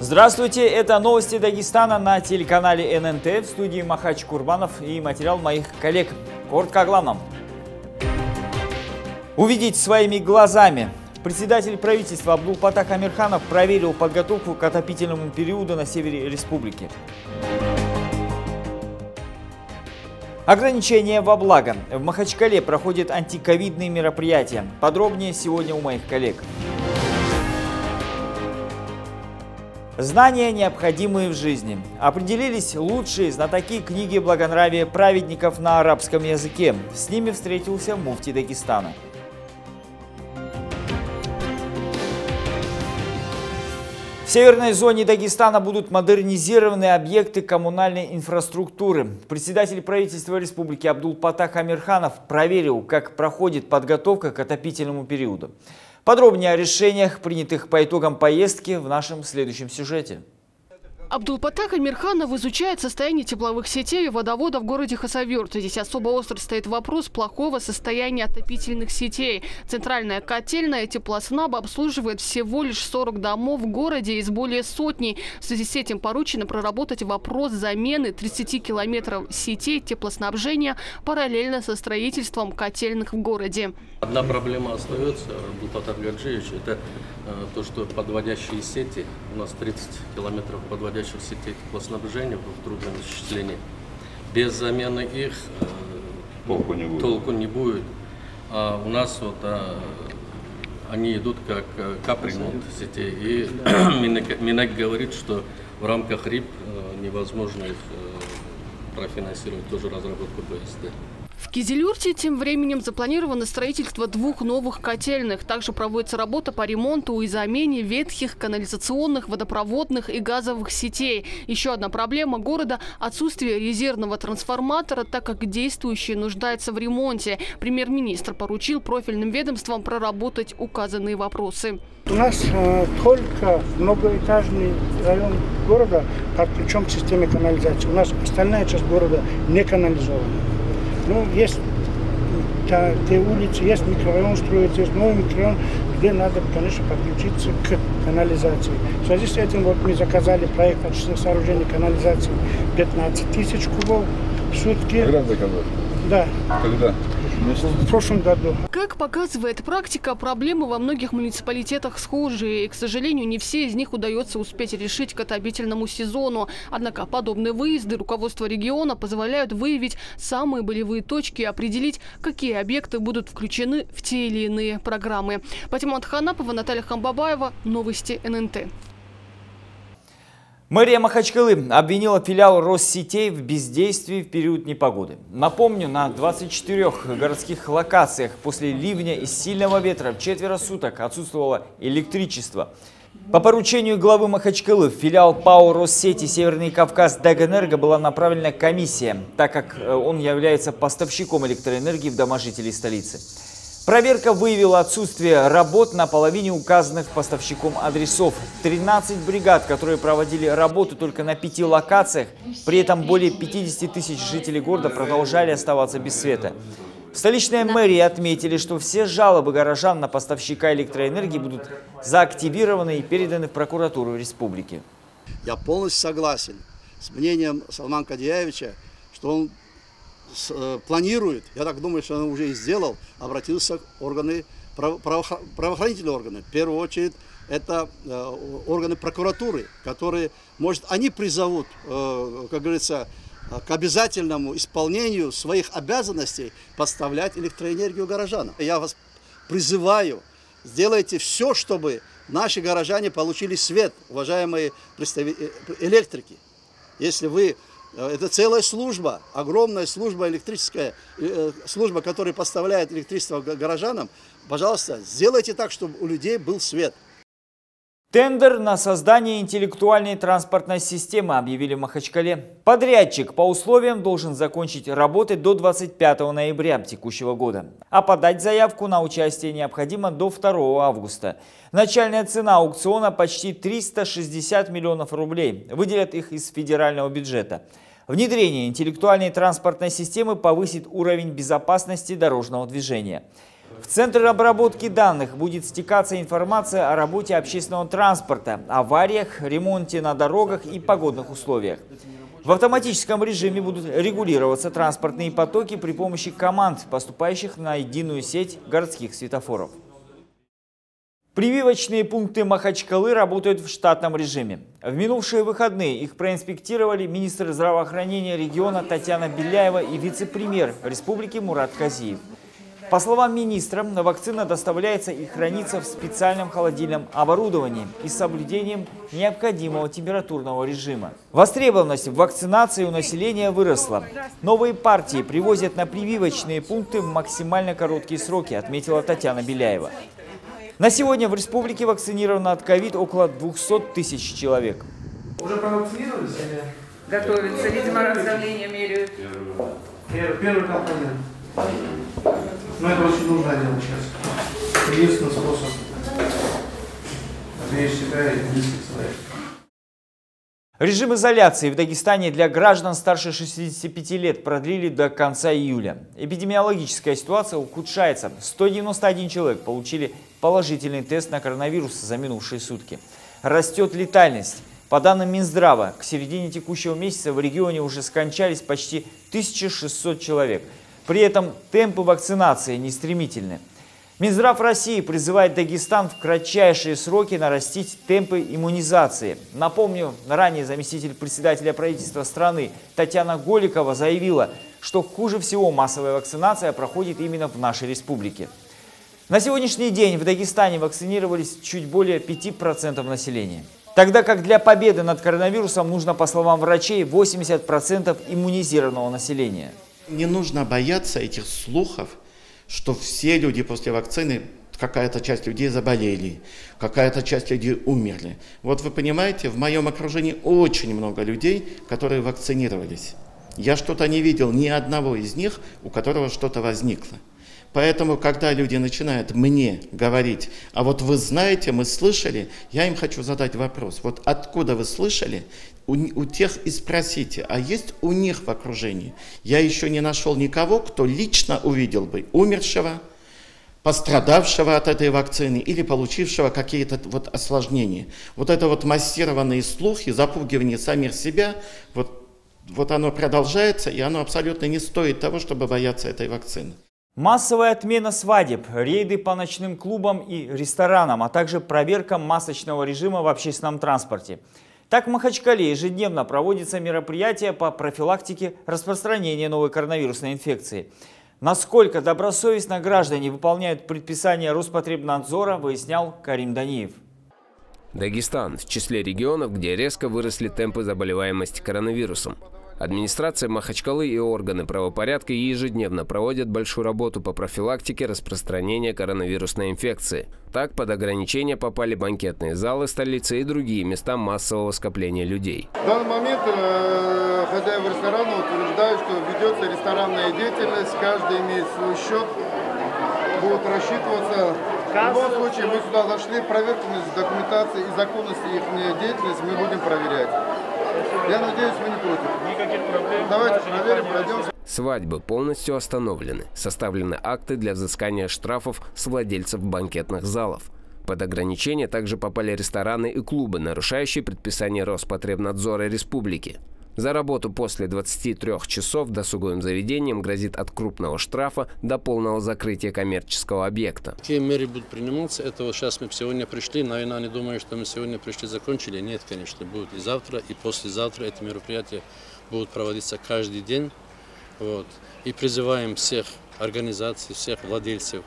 Здравствуйте, это новости Дагестана на телеканале ННТ, в студии Махач Курбанов и материал моих коллег. Коротко о главном. Увидеть своими глазами. Председатель правительства Абдулпатах Амирханов проверил подготовку к отопительному периоду на севере республики. Ограничения во благо. В Махачкале проходят антиковидные мероприятия. Подробнее сегодня у моих коллег. Знания, необходимые в жизни. Определились лучшие знатоки книги благонравия праведников на арабском языке. С ними встретился муфти Дагестана. В северной зоне Дагестана будут модернизированы объекты коммунальной инфраструктуры. Председатель правительства республики Абдулпатах Амирханов проверил, как проходит подготовка к отопительному периоду. Подробнее о решениях, принятых по итогам поездки, в нашем следующем сюжете. Абдулпатах Амирханов изучает состояние тепловых сетей и водовода в городе Хасавюрт. Здесь особо остро стоит вопрос плохого состояния отопительных сетей. Центральная котельная теплоснаб обслуживает всего лишь 40 домов в городе из более сотни. В связи с этим поручено проработать вопрос замены 30 километров сетей теплоснабжения параллельно со строительством котельных в городе. Одна проблема остается, Абдулпатах Гаджиевич, это то, что подводящие сети, у нас 30 километров подводящих сетей теплоснабжения в трудном осуществлении. Без замены их толку не будет. А у нас они идут как капремонт сетей. И Минэк говорит, что в рамках РИП невозможно их профинансировать, тоже разработку ПСТ. В Кизилюрте тем временем запланировано строительство 2 новых котельных. Также проводится работа по ремонту и замене ветхих канализационных, водопроводных и газовых сетей. Еще одна проблема города – отсутствие резервного трансформатора, так как действующий нуждается в ремонте. Премьер-министр поручил профильным ведомствам проработать указанные вопросы. У нас только многоэтажный район города подключен к системе канализации. У нас остальная часть города не канализована. Ну, есть те улицы, есть микрорайон строится, есть новый микрорайон, где надо, конечно, подключиться к канализации. В связи с этим мы заказали проект очистных сооружений канализации 15 тысяч кубов в сутки. Когда заказали? Да. Когда? В прошлом году. Как показывает практика, проблемы во многих муниципалитетах схожие. И, к сожалению, не все из них удается успеть решить к отопительному сезону. Однако подобные выезды руководства региона позволяют выявить самые болевые точки и определить, какие объекты будут включены в те или иные программы. Патимат Ханапова, Наталья Хамбабаева. Новости ННТ. Мэрия Махачкалы обвинила филиал Россетей в бездействии в период непогоды. Напомню, на 24 городских локациях после ливня и сильного ветра в 4 суток отсутствовало электричество. По поручению главы Махачкалы в филиал ПАО Россети Северный Кавказ Дагэнерго была направлена комиссия, так как он является поставщиком электроэнергии в дома жителей столицы. Проверка выявила отсутствие работ на половине указанных поставщиком адресов. 13 бригад, которые проводили работу только на 5 локациях, при этом более 50 тысяч жителей города продолжали оставаться без света. В столичной мэрии отметили, что все жалобы горожан на поставщика электроэнергии будут заактивированы и переданы в прокуратуру республики. Я полностью согласен с мнением Салмана Кадияевича, что он планирует, я так думаю, что он уже и сделал, обратился к правоохранительные органы. В первую очередь это органы прокуратуры, которые, может, они призовут, как говорится, к обязательному исполнению своих обязанностей поставлять электроэнергию горожанам. Я вас призываю, сделайте все, чтобы наши горожане получили свет, уважаемые электрики. Если вы... Это целая служба, огромная служба электрическая, служба, которая поставляет электричество горожанам. Пожалуйста, сделайте так, чтобы у людей был свет. Тендер на создание интеллектуальной транспортной системы объявили в Махачкале. Подрядчик по условиям должен закончить работы до 25 ноября текущего года. А подать заявку на участие необходимо до 2 августа. Начальная цена аукциона почти 360 миллионов рублей. Выделят их из федерального бюджета. Внедрение интеллектуальной транспортной системы повысит уровень безопасности дорожного движения. В Центр обработки данных будет стекаться информация о работе общественного транспорта, авариях, ремонте на дорогах и погодных условиях. В автоматическом режиме будут регулироваться транспортные потоки при помощи команд, поступающих на единую сеть городских светофоров. Прививочные пункты Махачкалы работают в штатном режиме. В минувшие выходные их проинспектировали министр здравоохранения региона Татьяна Беляева и вице-премьер республики Мурат Казиев. По словам министра, вакцина доставляется и хранится в специальном холодильном оборудовании и с соблюдением необходимого температурного режима. Востребованность в вакцинации у населения выросла. Новые партии привозят на прививочные пункты в максимально короткие сроки, отметила Татьяна Беляева. На сегодня в республике вакцинировано от ковид около 200 тысяч человек. Уже провакцинировались или? Готовится, видимо, раздавление меряют. Первый компонент. Но это очень нужно делать сейчас. Единственный способ беречь себя и близких своих. Режим изоляции в Дагестане для граждан старше 65 лет продлили до конца июля. Эпидемиологическая ситуация ухудшается. 191 человек получили положительный тест на коронавирус за минувшие сутки. Растет летальность. По данным Минздрава, к середине текущего месяца в регионе уже скончались почти 1600 человек. При этом темпы вакцинации не стремительны. Минздрав России призывает Дагестан в кратчайшие сроки нарастить темпы иммунизации. Напомню, ранее заместитель председателя правительства страны Татьяна Голикова заявила, что хуже всего массовая вакцинация проходит именно в нашей республике. На сегодняшний день в Дагестане вакцинировались чуть более 5% населения. Тогда как для победы над коронавирусом нужно, по словам врачей, 80% иммунизированного населения. Не нужно бояться этих слухов, что все люди после вакцины, какая-то часть людей заболели, какая-то часть людей умерли. Вот вы понимаете, в моем окружении очень много людей, которые вакцинировались. Я что-то не видел ни одного из них, у которого что-то возникло. Поэтому, когда люди начинают мне говорить, а вот вы знаете, мы слышали, я им хочу задать вопрос. Вот откуда вы слышали? У тех и спросите, а есть у них в окружении? Я еще не нашел никого, кто лично увидел бы умершего, пострадавшего от этой вакцины или получившего какие-то вот осложнения. Вот это вот массированные слухи, запугивание самих себя, вот оно продолжается, и оно абсолютно не стоит того, чтобы бояться этой вакцины. Массовая отмена свадеб, рейды по ночным клубам и ресторанам, а также проверка масочного режима в общественном транспорте. Так в Махачкале ежедневно проводятся мероприятия по профилактике распространения новой коронавирусной инфекции. Насколько добросовестно граждане выполняют предписания Роспотребнадзора, выяснял Карим Даниев. Дагестан в числе регионов, где резко выросли темпы заболеваемости коронавирусом. Администрация Махачкалы и органы правопорядка ежедневно проводят большую работу по профилактике распространения коронавирусной инфекции. Так, под ограничения попали банкетные залы столицы и другие места массового скопления людей. В данный момент хозяева ресторана утверждают, что ведется ресторанная деятельность, каждый имеет свой счет, будут рассчитываться. В любом случае, мы сюда зашли, проверку документации и законности их деятельности мы будем проверять. Я надеюсь, вы не против. Никаких проблем. Давайте проверим, пройдем. Свадьбы полностью остановлены. Составлены акты для взыскания штрафов с владельцев банкетных залов. Под ограничения также попали рестораны и клубы, нарушающие предписания Роспотребнадзора республики. За работу после 23 часов досуговым заведениям грозит от крупного штрафа до полного закрытия коммерческого объекта. Какие меры будут приниматься? Это вот сейчас мы сегодня пришли, наверное, они думают, что мы сегодня пришли, закончили. Нет, конечно, будет и завтра, и послезавтра. Эти мероприятия будут проводиться каждый день. Вот. И призываем всех организаций, всех владельцев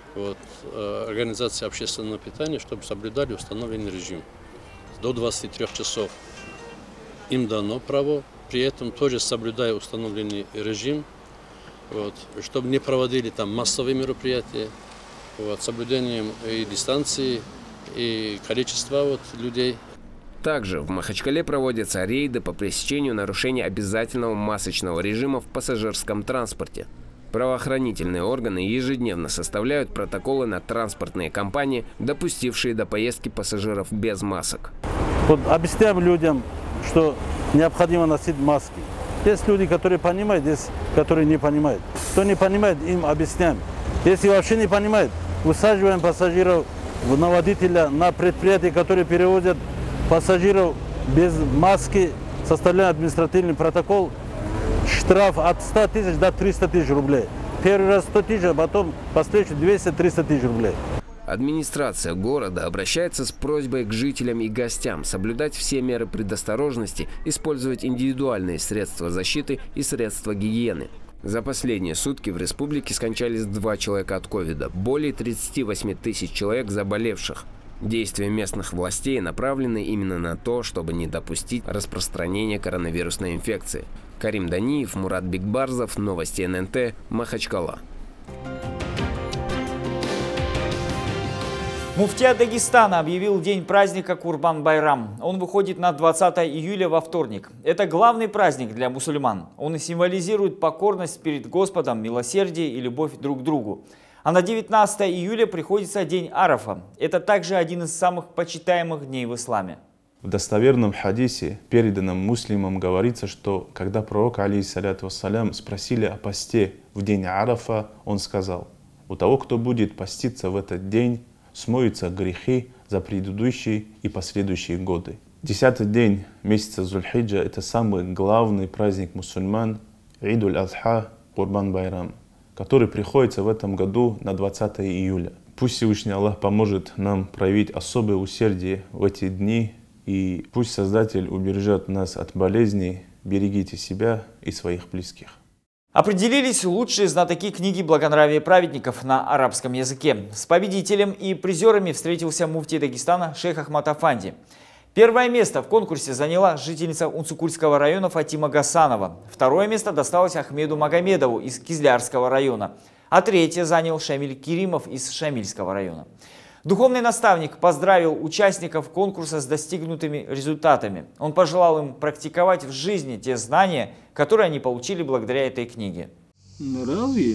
организаций общественного питания, чтобы соблюдали установленный режим до 23 часов. Им дано право, при этом тоже соблюдая установленный режим, чтобы не проводили там массовые мероприятия, с соблюдением и дистанции, и количества людей. Также в Махачкале проводятся рейды по пресечению нарушения обязательного масочного режима в пассажирском транспорте. Правоохранительные органы ежедневно составляют протоколы на транспортные компании, допустившие до поездки пассажиров без масок. Объясняем людям, что необходимо носить маски. Есть люди, которые понимают, есть, которые не понимают. Кто не понимает, им объясняем. Если вообще не понимают, усаживаем пассажиров на водителя, на предприятия, которые перевозят пассажиров без маски, составляем административный протокол, штраф от 100 тысяч до 300 тысяч рублей. Первый раз 100 тысяч, а потом последующие 200-300 тысяч рублей. Администрация города обращается с просьбой к жителям и гостям соблюдать все меры предосторожности, использовать индивидуальные средства защиты и средства гигиены. За последние сутки в республике скончались 2 человека от ковида, более 38 тысяч человек заболевших. Действия местных властей направлены именно на то, чтобы не допустить распространения коронавирусной инфекции. Карим Даниев, Мурат Бигбарзов, Новости ННТ, Махачкала. Муфтия Дагестана объявил день праздника Курбан-Байрам. Он выходит на 20 июля во вторник. Это главный праздник для мусульман. Он и символизирует покорность перед Господом, милосердие и любовь друг к другу. А на 19 июля приходится день Арафа. Это также один из самых почитаемых дней в исламе. В достоверном хадисе, переданном муслимам, говорится, что когда пророк, алейхиссаляту вассалям, спросили о посте в день Арафа, он сказал: у того, кто будет поститься в этот день, смоются грехи за предыдущие и последующие годы. 10-й день месяца Зуль-Хиджа – это самый главный праздник мусульман Идуль-Адха Курбан-Байрам, который приходится в этом году на 20 июля. Пусть Всевышний Аллах поможет нам проявить особое усердие в эти дни, и пусть Создатель убережет нас от болезней. Берегите себя и своих близких. Определились лучшие знатоки книги «Благонравие праведников» на арабском языке. С победителем и призерами встретился муфтий Дагестана шейх Ахмад Афанди. Первое место в конкурсе заняла жительница Унцукульского района Фатима Гасанова. Второе место досталось Ахмеду Магомедову из Кизлярского района. А третье занял Шамиль Керимов из Шамильского района. Духовный наставник поздравил участников конкурса с достигнутыми результатами. Он пожелал им практиковать в жизни те знания, которые они получили благодаря этой книге. Нравы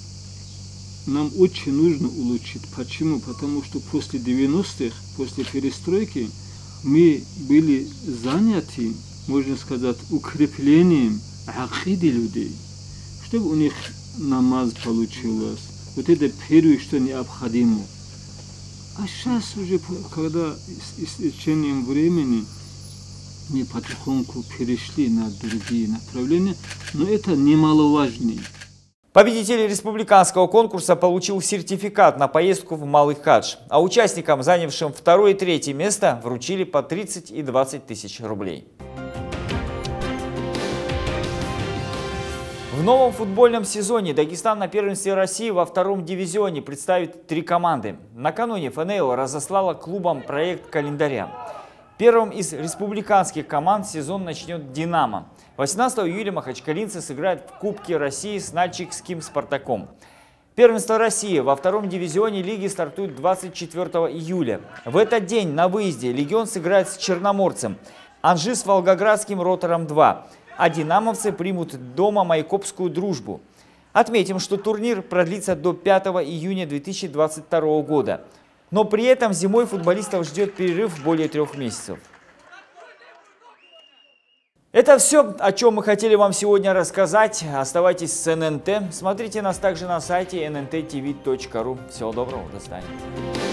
нам очень нужно улучшить. Почему? Потому что после 90-х, после перестройки, мы были заняты, можно сказать, укреплением акиды людей, чтобы у них намаз получилось. Вот это первое, что необходимо. А сейчас уже, когда с течением времени мы потихоньку перешли на другие направления, но это немаловажно. Победитель республиканского конкурса получил сертификат на поездку в Малый Хадж, а участникам, занявшим 2 и 3 место, вручили по 30 и 20 тысяч рублей. В новом футбольном сезоне Дагестан на первенстве России во 2-м дивизионе представит 3 команды. Накануне ФНЛ разослала клубам проект календаря. Первым из республиканских команд сезон начнет «Динамо». 18 июля махачкалинцы сыграют в Кубке России с Нальчикским «Спартаком». Первенство России во 2-м дивизионе лиги стартует 24 июля. В этот день на выезде «Легион» сыграет с «Черноморцем», «Анжи» с «Волгоградским Ротором-2». А динамовцы примут дома Майкопскую «Дружбу». Отметим, что турнир продлится до 5 июня 2022 года. Но при этом зимой футболистов ждет перерыв более 3 месяцев. Это все, о чем мы хотели вам сегодня рассказать. Оставайтесь с ННТ. Смотрите нас также на сайте nntv.ru. Всего доброго, до свидания.